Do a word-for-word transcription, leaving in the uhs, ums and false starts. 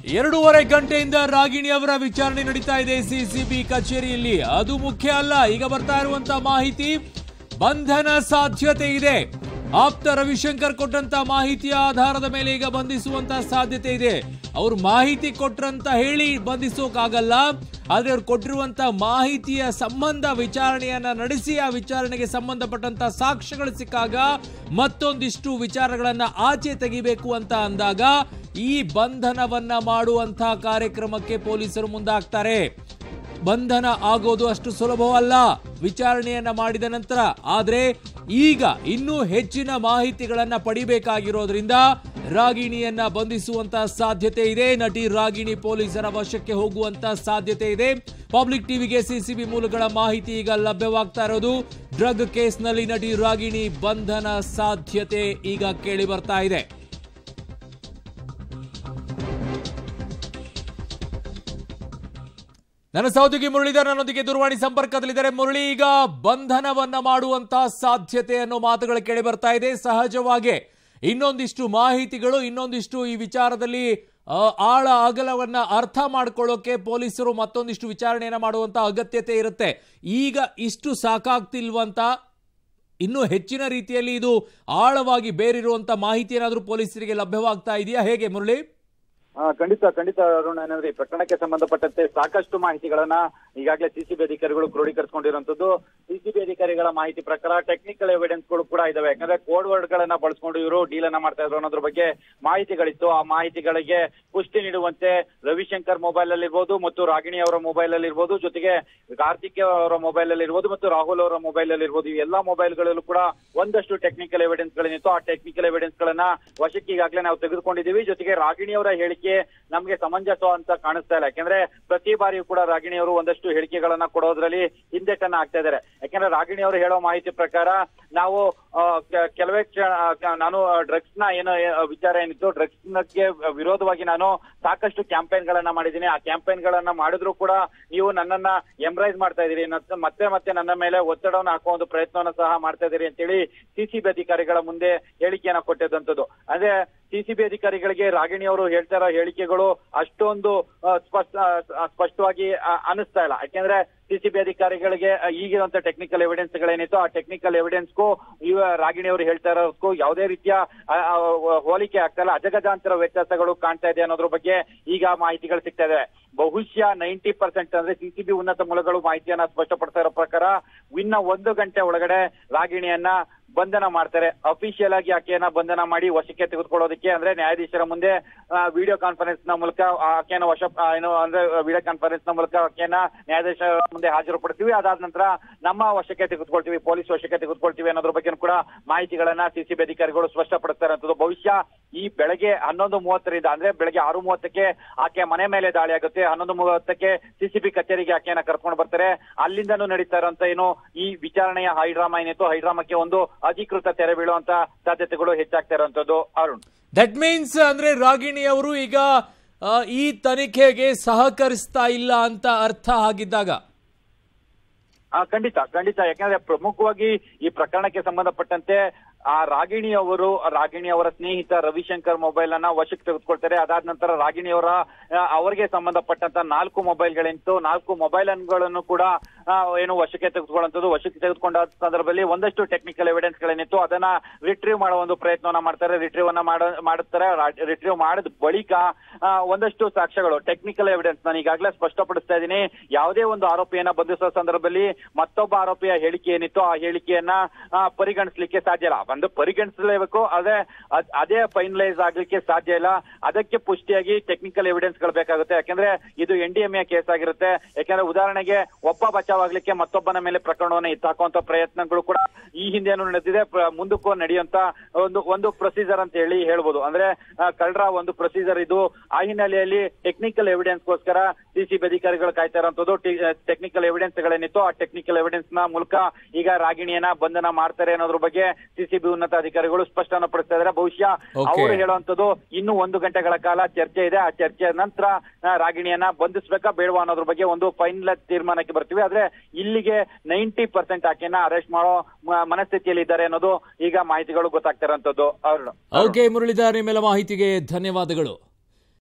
ಎರಡೂವರೆ ಗಂಟೆಯಿಂದ ರಾಗಿಣಿ ಅವರ ವಿಚಾರಣೆ ನಡೀತಾ ಇದೆ ಸಿಸಿಬಿ ಕಚೇರಿಯಲ್ಲಿ. ಅದು ಮುಖ್ಯ ಅಲ್ಲ. ಈಗ ಬರ್ತಾ ಇರುವಂತ ಮಾಹಿತಿ ಬಂಧನ ಸಾಧ್ಯತೆ ಇದೆ. ಆಪ್ತ ರವಿಶಂಕರ್ ಕೊಟ್ಟಂತ ಮಾಹಿತಿಯ ಆಧಾರದ ಮೇಲೆ ಈಗ ಬಂಧಿಸುವಂತ ಸಾಧ್ಯತೆ ಇದೆ. ಅವರು ಮಾಹಿತಿ ಕೊಟ್ರಂತ ಹೇಳಿ ಬಂಧಿಸೋಕಾಗಲ್ಲ. ಆದ್ರೆ ಅವ್ರು ಕೊಟ್ಟಿರುವಂತ ಮಾಹಿತಿಯ ಸಂಬಂಧ ವಿಚಾರಣೆಯನ್ನ ನಡೆಸಿ ಆ ವಿಚಾರಣೆಗೆ ಸಂಬಂಧಪಟ್ಟಂತ ಸಾಕ್ಷ್ಯಗಳು ಸಿಕ್ಕಾಗ ಮತ್ತೊಂದಿಷ್ಟು ವಿಚಾರಗಳನ್ನ ಆಚೆ ತೆಗಿಬೇಕು ಅಂತ ಅಂದಾಗ ಈ ಬಂಧನವನ್ನ ಮಾಡುವಂತ ಕಾರ್ಯಕ್ರಮಕ್ಕೆ ಪೊಲೀಸರು ಮುಂದಾಗ್ತಾರೆ. ಬಂಧನ ಆಗೋದು ಅಷ್ಟು ಸುಲಭವಲ್ಲ ವಿಚಾರಣೆಯನ್ನ ಮಾಡಿದ ನಂತರ. ಆದ್ರೆ ಈಗ ಇನ್ನೂ ಹೆಚ್ಚಿನ ಮಾಹಿತಿಗಳನ್ನ ಪಡಿಬೇಕಾಗಿರೋದ್ರಿಂದ ರಾಗಿಣಿಯನ್ನ ಬಂಧಿಸುವಂತ ಸಾಧ್ಯತೆ ಇದೆ. ನಟಿ ರಾಗಿಣಿ ಪೊಲೀಸರ ವಶಕ್ಕೆ ಹೋಗುವಂತ ಸಾಧ್ಯತೆ ಇದೆ. ಪಬ್ಲಿಕ್ ಟಿವಿಗೆ ಸಿಸಿಬಿ ಮೂಲಗಳ ಮಾಹಿತಿ ಈಗ ಲಭ್ಯವಾಗ್ತಾ ಇರೋದು. ಡ್ರಗ್ ಕೇಸ್ನಲ್ಲಿ ನಟಿ ರಾಗಿಣಿ ಬಂಧನ ಸಾಧ್ಯತೆ ಈಗ ಕೇಳಿ ಬರ್ತಾ ಇದೆ. ನನ್ನ ಸಹೋದ್ಯೋಗಿ ಮುರಳೀಧರ್ ನನ್ನೊಂದಿಗೆ ದೂರವಾಣಿ ಸಂಪರ್ಕದಲ್ಲಿದ್ದಾರೆ. ಮುರಳಿ, ಈಗ ಬಂಧನವನ್ನ ಮಾಡುವಂತಹ ಸಾಧ್ಯತೆ ಅನ್ನೋ ಮಾತುಗಳು ಕೇಳಿ ಬರ್ತಾ ಇದೆ. ಸಹಜವಾಗಿ ಇನ್ನೊಂದಿಷ್ಟು ಮಾಹಿತಿಗಳು, ಇನ್ನೊಂದಿಷ್ಟು ಈ ವಿಚಾರದಲ್ಲಿ ಆಳ ಅಗಲವನ್ನ ಅರ್ಥ ಮಾಡ್ಕೊಳ್ಳೋಕೆ ಪೊಲೀಸರು ಮತ್ತೊಂದಿಷ್ಟು ವಿಚಾರಣೆಯನ್ನ ಮಾಡುವಂತ ಅಗತ್ಯತೆ ಇರುತ್ತೆ. ಈಗ ಇಷ್ಟು ಸಾಕಾಗ್ತಿಲ್ವಂತ, ಇನ್ನೂ ಹೆಚ್ಚಿನ ರೀತಿಯಲ್ಲಿ ಇದು ಆಳವಾಗಿ ಬೇರಿರುವಂತ ಮಾಹಿತಿ ಏನಾದರೂ ಪೊಲೀಸರಿಗೆ ಲಭ್ಯವಾಗ್ತಾ ಇದೆಯಾ? ಹೇಗೆ ಮುರಳಿ? ಖಂಡಿತ ಖಂಡಿತ ಅರುಣ್, ಏನಂದ್ರೆ ಈ ಪ್ರಕರಣಕ್ಕೆ ಸಂಬಂಧಪಟ್ಟಂತೆ ಸಾಕಷ್ಟು ಮಾಹಿತಿಗಳನ್ನ ಈಗಾಗಲೇ ಸಿಸಿಬಿ ಅಧಿಕಾರಿಗಳು ಕ್ರೋಢೀಕರಿಸಿಕೊಂಡಿರುವಂತದ್ದು. ಸಿಸಿಬಿ ಅಧಿಕಾರಿಗಳ ಮಾಹಿತಿ ಪ್ರಕಾರ ಟೆಕ್ನಿಕಲ್ ಎವಿಡೆನ್ಸ್ ಗಳು ಕೂಡ ಇದಾವೆ. ಯಾಕಂದ್ರೆ ಕೋಡ್ ವರ್ಡ್ ಗಳನ್ನ ಬಳಸ್ಕೊಂಡು ಇವರು ಡೀಲ್ ಅನ್ನ ಮಾಡ್ತಾ ಇದ್ರು ಅನ್ನೋದ್ರ ಬಗ್ಗೆ ಮಾಹಿತಿಗಳಿತ್ತು. ಆ ಮಾಹಿತಿಗಳಿಗೆ ಪುಷ್ಟಿ ನೀಡುವಂತೆ ರವಿಶಂಕರ್ ಮೊಬೈಲ್ ಅಲ್ಲಿ ಇರ್ಬೋದು ಮತ್ತು ರಾಗಿಣಿ ಅವರ ಮೊಬೈಲ್ ಅಲ್ಲಿ ಇರ್ಬೋದು, ಜೊತೆಗೆ ಕಾರ್ತಿಕ್ ಅವರ ಮೊಬೈಲ್ ಅಲ್ಲಿ ಇರ್ಬೋದು ಮತ್ತು ರಾಹುಲ್ ಅವರ ಮೊಬೈಲ್ ಅಲ್ಲಿ ಇರ್ಬೋದು, ಈ ಎಲ್ಲಾ ಮೊಬೈಲ್ ಗಳಲ್ಲೂ ಕೂಡ ಒಂದಷ್ಟು ಟೆಕ್ನಿಕಲ್ ಎವಿಡೆನ್ಸ್ ಗಳೇನಿತ್ತು. ಆ ಟೆಕ್ನಿಕಲ್ ಎವಿಡೆನ್ಸ್ ಗಳನ್ನ ವಶಕ್ಕೆ ಈಗಾಗಲೇ ನಾವು ತೆಗೆದುಕೊಂಡಿದ್ದೀವಿ. ಜೊತೆಗೆ ರಾಗಿಣಿ ಅವರ ಹೇಳಿಕೆ ನಮ್ಗೆ ಸಮಂಜಸ ಅಂತ ಕಾಣಿಸ್ತಾ ಇಲ್ಲ. ಯಾಕಂದ್ರೆ ಪ್ರತಿ ಬಾರಿಯೂ ಕೂಡ ರಾಗಿಣಿ ಅವರು ಒಂದಷ್ಟು ಹೇಳಿಕೆಗಳನ್ನ ಕೊಡೋದ್ರಲ್ಲಿ ಹಿಂದೆಟನ್ನ ಆಗ್ತಾ ಇದ್ದಾರೆ. ಯಾಕಂದ್ರೆ ರಾಗಿಣಿ ಅವರು ಹೇಳೋ ಮಾಹಿತಿ ಪ್ರಕಾರ ನಾವು ಕೆಲವೇ ನಾನು ಡ್ರಗ್ಸ್ ನ ಏನೋ ವಿಚಾರ ಏನಿತ್ತು, ಡ್ರಗ್ಸ್ ಗೆ ವಿರೋಧವಾಗಿ ನಾನು ಸಾಕಷ್ಟು ಕ್ಯಾಂಪೇನ್ ಗಳನ್ನ ಮಾಡಿದ್ದೀನಿ. ಆ ಕ್ಯಾಂಪೇನ್ ಗಳನ್ನ ಮಾಡಿದ್ರು ಕೂಡ ನೀವು ನನ್ನನ್ನ ಎಂಬ್ರೈಸ್ ಮಾಡ್ತಾ ಇದೀರಿ, ಮತ್ತೆ ಮತ್ತೆ ನನ್ನ ಮೇಲೆ ಒತ್ತಡವನ್ನು ಹಾಕುವ ಒಂದು ಪ್ರಯತ್ನವನ್ನ ಸಹ ಮಾಡ್ತಾ ಇದೀರಿ ಅಂತೇಳಿ ಸಿಸಿಬಿ ಅಧಿಕಾರಿಗಳ ಮುಂದೆ ಹೇಳಿಕೆಯನ್ನ ಕೊಟ್ಟಿದ್ದಂಥದ್ದು. ಅಂದ್ರೆ ಸಿಸಿಬಿ ಅಧಿಕಾರಿಗಳಿಗೆ ರಾಗಿಣಿ ಅವರು ಹೇಳ್ತಾ ಇರೋ ಹೇಳಿಕೆಗಳು ಅಷ್ಟೊಂದು ಸ್ಪಷ್ಟ ಸ್ಪಷ್ಟವಾಗಿ ಅನಿಸ್ತಾ ಇಲ್ಲ. ಯಾಕೆಂದ್ರೆ ಸಿಸಿಬಿ ಅಧಿಕಾರಿಗಳಿಗೆ ಈಗಿರುವಂತ ಟೆಕ್ನಿಕಲ್ ಎವಿಡೆನ್ಸ್ ಗಳೇನಿತ್ತು, ಆ ಟೆಕ್ನಿಕಲ್ ಎವಿಡೆನ್ಸ್ಗೂ ಇವ ರಾಗಿಣಿ ಅವರು ಹೇಳ್ತಾ ಇರೋದಕ್ಕೂ ಯಾವುದೇ ರೀತಿಯ ಹೋಲಿಕೆ ಆಗ್ತಾ ಇಲ್ಲ. ಅಜಗಜಾಂತರ ವ್ಯತ್ಯಾಸಗಳು ಕಾಣ್ತಾ ಇದೆ ಅನ್ನೋದ್ರ ಬಗ್ಗೆ ಈಗ ಮಾಹಿತಿಗಳು ಸಿಗ್ತಾ ಇದೆ. ಬಹುಶಃ ನೈಂಟಿ ಪರ್ಸೆಂಟ್ ಅಂದ್ರೆ ಸಿಸಿಬಿ ಉನ್ನತ ಮೂಲಗಳು ಮಾಹಿತಿಯನ್ನ ಸ್ಪಷ್ಟಪಡ್ತಾ ಇರೋ ಪ್ರಕಾರ ಇನ್ನ ಒಂದು ಗಂಟೆ ಒಳಗಡೆ ರಾಗಿಣಿಯನ್ನ ಬಂಧನ ಮಾಡ್ತಾರೆ. ಅಫಿಷಿಯಲ್ ಆಗಿ ಆಕೆಯನ್ನ ಬಂಧನ ಮಾಡಿ ವಶಕ್ಕೆ ತೆಗೆದುಕೊಳ್ಳೋದಕ್ಕೆ ಅಂದ್ರೆ ನ್ಯಾಯಾಧೀಶರ ಮುಂದೆ ವಿಡಿಯೋ ಕಾನ್ಫರೆನ್ಸ್ ನ ಮೂಲಕ ಆಕೆಯನ್ನ ವಶ ಏನು ಅಂದ್ರೆ ವಿಡಿಯೋ ಕಾನ್ಫರೆನ್ಸ್ ನ ಮೂಲಕ ಆಕೆಯನ್ನ ನ್ಯಾಯಾಧೀಶರ ಮುಂದೆ ಹಾಜರುಪಡ್ತೀವಿ. ಅದಾದ ನಂತರ ನಮ್ಮ ವಶಕ್ಕೆ ತೆಗೆದುಕೊಳ್ತೀವಿ, ಪೊಲೀಸ್ ವಶಕ್ಕೆ ತೆಗೆದುಕೊಳ್ತೀವಿ ಅನ್ನೋದ್ರ ಬಗ್ಗೆ ಕೂಡ ಮಾಹಿತಿಗಳನ್ನ ಸಿಸಿಬಿ ಅಧಿಕಾರಿಗಳು ಸ್ಪಷ್ಟಪಡ್ತಾ ಇರುವಂತದ್ದು. ಬಹುಶಃ ಈ ಬೆಳಗ್ಗೆ ಹನ್ನೊಂದು ಮೂವತ್ತರಿಂದ ಅಂದ್ರೆ ಬೆಳಗ್ಗೆ ಆರು ಮೂವತ್ತಕ್ಕೆ ಆಕೆ ಮನೆ ಮೇಲೆ ದಾಳಿ ಆಗುತ್ತೆ. ಹನ್ನೊಂದು ಮೂವತ್ತಕ್ಕೆ ಸಿಸಿಬಿ ಕಚೇರಿಗೆ ಆಕೆಯನ್ನ ಕರ್ಕೊಂಡು ಬರ್ತಾರೆ. ಅಲ್ಲಿಂದನೂ ನಡೀತಾ ಇರುವಂತ ಏನು ಈ ವಿಚಾರಣೆಯ ಹೈಡ್ರಾಮಾ ಏನಿತ್ತು, ಹೈಡ್ರಾಮಾಕ್ಕೆ ಒಂದು ಅಧಿಕೃತ ತೆರೆ ಬೀಳುವಂತ ಸಾಧ್ಯತೆಗಳು ಹೆಚ್ಚಾಗ್ತಾ ಇರುವಂತದ್ದು. ಅರುಣ್, ದಟ್ ಮೀನ್ಸ್ ಅಂದ್ರೆ ರಾಗಿಣಿ ಅವರು ಈಗ ಈ ತನಿಖೆಗೆ ಸಹಕರಿಸ್ತಾ ಇಲ್ಲ ಅಂತ ಅರ್ಥ ಆಗಿದ್ದಾಗ? ಖಂಡಿತ ಖಂಡಿತ ಯಾಕಂದ್ರೆ ಪ್ರಮುಖವಾಗಿ ಈ ಪ್ರಕರಣಕ್ಕೆ ಸಂಬಂಧಪಟ್ಟಂತೆ ಆ ರಾಗಿಣಿ ಅವರು ರಾಗಿಣಿ ಅವರ ಸ್ನೇಹಿತ ರವಿಶಂಕರ್ ಮೊಬೈಲ್ ಅನ್ನ ವಶಕ್ಕೆ ತೆಗೆದುಕೊಳ್ತಾರೆ. ಅದಾದ ನಂತರ ರಾಗಿಣಿ ಅವರ ಅವರಿಗೆ ಸಂಬಂಧಪಟ್ಟಂತ ನಾಲ್ಕು ಮೊಬೈಲ್ಗಳೇನಿತ್ತು, ನಾಲ್ಕು ಮೊಬೈಲ್ ಗಳನ್ನು ಕೂಡ ಏನು ವಶಕ್ಕೆ ತೆಗೆದುಕೊಳ್ಳುವಂಥದ್ದು. ವಶಕ್ಕೆ ತೆಗೆದುಕೊಂಡ ಸಂದರ್ಭದಲ್ಲಿ ಒಂದಷ್ಟು ಟೆಕ್ನಿಕಲ್ ಎವಿಡೆನ್ಸ್ ಗಳೇನಿತ್ತು ಅದನ್ನ ರಿಟ್ರೀವ್ ಮಾಡುವ ಒಂದು ಪ್ರಯತ್ನವನ್ನ ಮಾಡ್ತಾರೆ. ರಿಟ್ರೀವ್ ಅನ್ನ ಮಾಡುತ್ತಾರೆ. ರಿಟ್ರೀವ್ ಮಾಡಿದ ಬಳಿಕ ಒಂದಷ್ಟು ಸಾಕ್ಷ್ಯಗಳು, ಟೆಕ್ನಿಕಲ್ ಎವಿಡೆನ್ಸ್ ನಾನು ಈಗಾಗಲೇ ಸ್ಪಷ್ಟಪಡಿಸ್ತಾ ಇದ್ದೀನಿ. ಯಾವುದೇ ಒಂದು ಆರೋಪಿಯನ್ನ ಬಂಧಿಸುವ ಸಂದರ್ಭದಲ್ಲಿ ಮತ್ತೊಬ್ಬ ಆರೋಪಿಯ ಹೇಳಿಕೆ ಏನಿತ್ತು ಆ ಹೇಳಿಕೆಯನ್ನ ಪರಿಗಣಿಸಲಿಕ್ಕೆ ಸಾಧ್ಯ ಇಲ್ಲ. ಒಂದು ಪರಿಗಣಿಸಲೇಬೇಕು, ಅದೇ ಅದೇ ಫೈನಲೈಸ್ ಆಗ್ಲಿಕ್ಕೆ ಸಾಧ್ಯ ಇಲ್ಲ. ಅದಕ್ಕೆ ಪುಷ್ಟಿಯಾಗಿ ಟೆಕ್ನಿಕಲ್ ಎವಿಡೆನ್ಸ್ ಗಳು ಬೇಕಾಗುತ್ತೆ. ಯಾಕಂದ್ರೆ ಇದು N D M A case ಆಗಿರುತ್ತೆ. ಯಾಕಂದ್ರೆ ಉದಾಹರಣೆಗೆ ಒಬ್ಬ ಬಚಾವಾಗ್ಲಿಕ್ಕೆ ಮತ್ತೊಬ್ಬನ ಮೇಲೆ ಪ್ರಕರಣವನ್ನು ಎತ್ತಾಕುವಂತ ಪ್ರಯತ್ನಗಳು ಕೂಡ ಈ ಹಿಂದೆನೂ ನಡೆದಿದೆ, ಮುಂದಕ್ಕೂ ನಡೆಯುವಂತ ಒಂದು ಒಂದು ಪ್ರೊಸೀಜರ್ ಅಂತ ಹೇಳಿ ಹೇಳ್ಬೋದು. ಅಂದ್ರೆ ಕಳ್ಳರ ಒಂದು ಪ್ರೊಸೀಜರ್ ಇದು. ಆ ಹಿನ್ನೆಲೆಯಲ್ಲಿ ಟೆಕ್ನಿಕಲ್ ಎವಿಡೆನ್ಸ್ ಗೋಸ್ಕರ ಸಿಸಿಬಿ ಅಧಿಕಾರಿಗಳು ಕಾಯ್ತಾ ಇರುವಂತದ್ದು. ಟೆಕ್ನಿಕಲ್ ಎವಿಡೆನ್ಸ್ ಗಳೇನಿತ್ತು ಆ ಟೆಕ್ನಿಕಲ್ ಎವಿಡೆನ್ಸ್ ನ ಮೂಲಕ ಈಗ ರಾಗಿಣಿಯನ್ನ ಬಂಧನ ಮಾಡ್ತಾರೆ ಅನ್ನೋದ್ರ ಬಗ್ಗೆ ಸಿಸಿಬಿ ಉನ್ನತ ಅಧಿಕಾರಿಗಳು ಸ್ಪಷ್ಟನ ಪಡಿಸ್ತಾ ಇದ್ದಾರೆ. ಬಹುಶಃ ಅವರು ಹೇಳುವಂತದ್ದು ಇನ್ನು ಒಂದು ಗಂಟೆಗಳ ಕಾಲ ಚರ್ಚೆ ಇದೆ. ಆ ಚರ್ಚೆಯ ನಂತರ ರಾಗಿಣಿಯನ್ನ ಬಂಧಿಸಬೇಕಾ ಬೇಡವಾ ಅನ್ನೋದ್ರ ಬಗ್ಗೆ ಒಂದು ಫೈನಲ್ ತೀರ್ಮಾನಕ್ಕೆ ಬರ್ತೀವಿ. ಆದ್ರೆ ಇಲ್ಲಿಗೆ ನೈಂಟಿ ಪರ್ಸೆಂಟ್ ಆಕೆಯನ್ನ ಅರೆಸ್ಟ್ ಮಾಡೋ ಮನಸ್ಥಿತಿಯಲ್ಲಿ ಇದ್ದಾರೆ ಅನ್ನೋದು ಈಗ ಮಾಹಿತಿಗಳು ಗೊತ್ತಾಗ್ತಾ ಇರುವಂತದ್ದು. ಓಕೆ ಮುರಳೀಧರ್, ನಿಮ್ಮೆಲ್ಲ ಮಾಹಿತಿಗೆ ಧನ್ಯವಾದಗಳು.